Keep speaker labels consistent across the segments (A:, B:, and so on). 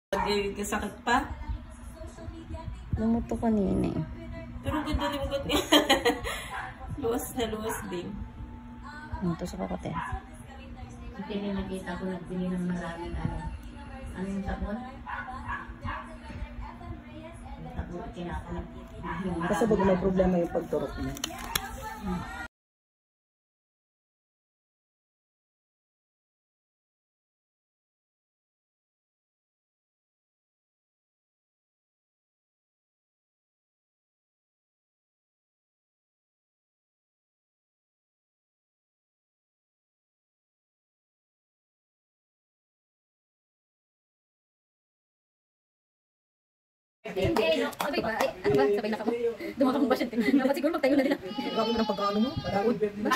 A: Kasakit pa?
B: Lumuto kanina eh.
A: Pero ganda rin ugat niya. Luwas na luwas din.
B: Tusok ako, te.
C: Kasi nakita ko nagbili ng maraming ano. Ano yung sabon? Sabon, kinakalap.
D: Kasi bago may problema yung pagturok niya.
B: Hindi, no. Sabay ba? Ay, ano ba? Sabay na ka mo. Dumakang ba siya? Dapat siguro magtayo na nila.
D: Grabe mo ng pagkaano mo. Pagkaon.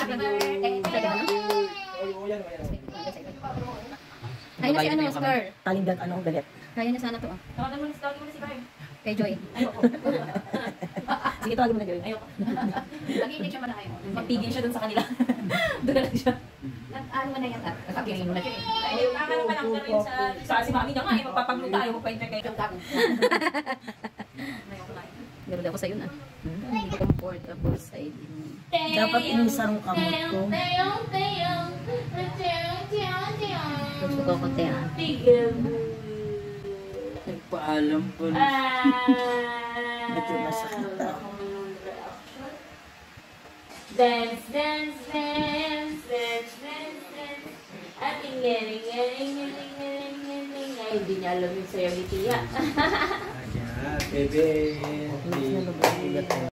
B: Kaya na si ano, Scar.
D: Talindan anong galit.
B: Kaya niya sana to.
A: Tawagan mo na si Brian.
B: Kay Joy.
A: Ayoko.
D: Sige, tawagin mo na Joy.
A: Ayoko.
C: Lagi siya muna kayo.
A: Magpigil siya dun sa kanila. Doon na lang siya.
C: Ano mo na yan?
B: Pagkilin mo na.
A: Ay, kakano pa lang pero yun sa si mami niya nga, magpapagluta ayaw magpa-intry kayo.
B: Meron ako sa'yo na. Hindi ko comfortable sa idin.
D: Dapat inisang kamot ko.
B: Tusok ako, te.
E: Nagpaalam po.
D: Medyo masakit na.
A: Dance, dance, dance, dance, dance, dance. Ating galing, galing, galing, galing, galing. Ay, hindi niya alam yung sayo ni Tia.
E: Bebe.